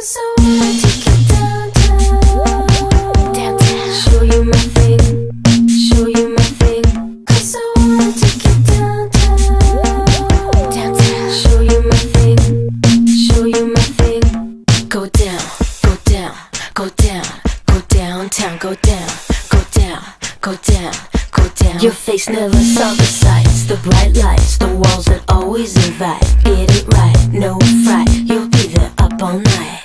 'Cause I wanna take you downtown, downtown. Show you my thing, show you my thing. 'Cause I wanna take you downtown, downtown. Show you my thing, show you my thing. Go down, go down, go down, go downtown, go down, go down, go down, go down. Your face never saw the sights, the bright lights, the walls that always invite. Get it right, no fright, you'll be there up all night.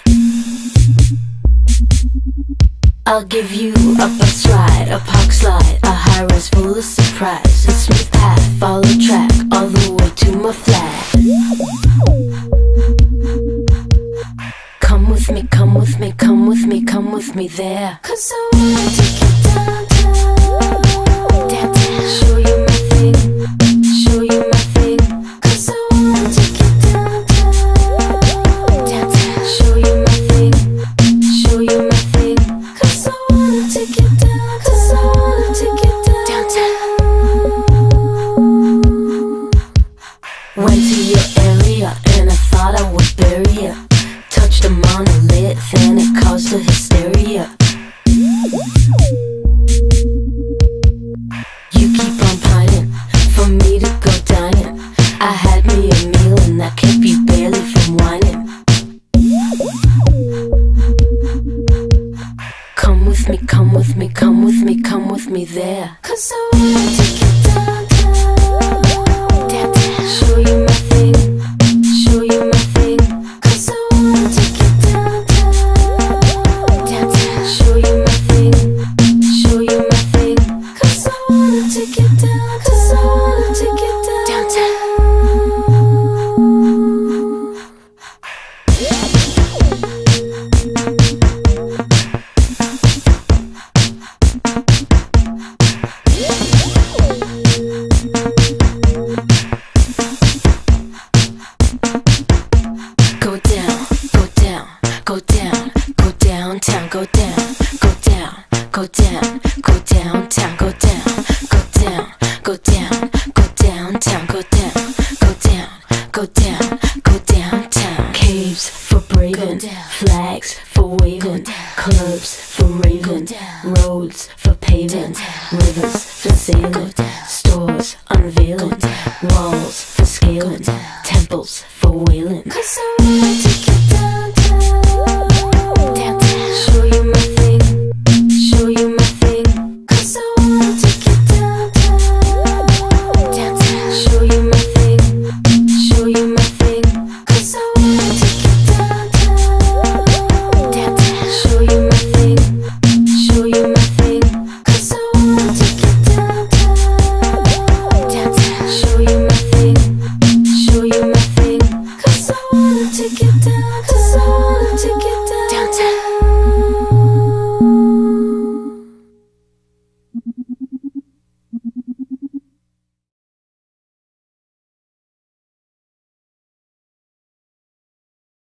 I'll give you a bus ride, a park slide, a high-rise full of surprise, a smooth path, follow track, all the way to my flat. Come with me, come with me, come with me, come with me there. 'Cause I wanna take you downtown, downtown. Show you my thing, show you my thing. 'Cause I wanna take you downtown, downtown. Show you my thing, show you my thing. 'Cause I wanna take you down, 'cause I wanna take you downtown. Went to your area and I thought I would bury ya. Touched a monolith and it caused a hysteria. You keep on pining for me to go dining. I had me a meal and that kept you barely from whining. Come with me, come with me, come with me, come with me there. 'Cause I wanna take you downtown, downtown. Show you my thing, show you my thing. 'Cause I wanna take you downtown, downtown. Show you my thing, show you my thing. 'Cause I wanna take you down, 'cause I wanna take you downtown. Go down, go down, go down, go downtown, go down, go down, go down, go downtown, go down, go down, go down.